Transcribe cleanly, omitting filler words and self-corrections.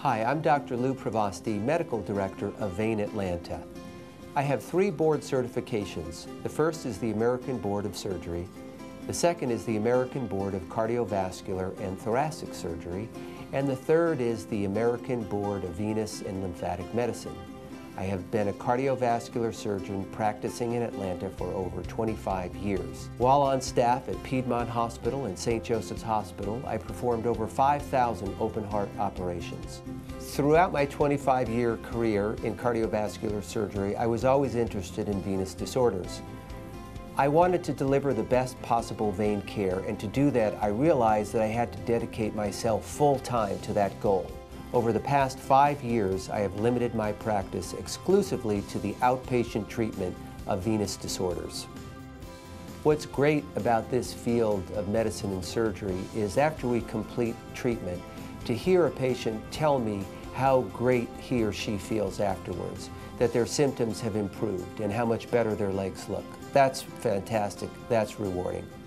Hi, I'm Dr. Lou Provosti, Medical Director of Vein Atlanta. I have 3 board certifications. The first is the American Board of Surgery. The second is the American Board of Cardiovascular and Thoracic Surgery. And the third is the American Board of Venous and Lymphatic Medicine. I have been a cardiovascular surgeon practicing in Atlanta for over 25 years. While on staff at Piedmont Hospital and St. Joseph's Hospital, I performed over 5,000 open heart operations. Throughout my 25-year career in cardiovascular surgery, I was always interested in venous disorders. I wanted to deliver the best possible vein care, and to do that, I realized that I had to dedicate myself full-time to that goal. Over the past 5 years, I have limited my practice exclusively to the outpatient treatment of venous disorders. What's great about this field of medicine and surgery is after we complete treatment, to hear a patient tell me how great he or she feels afterwards, that their symptoms have improved and how much better their legs look. That's fantastic, that's rewarding.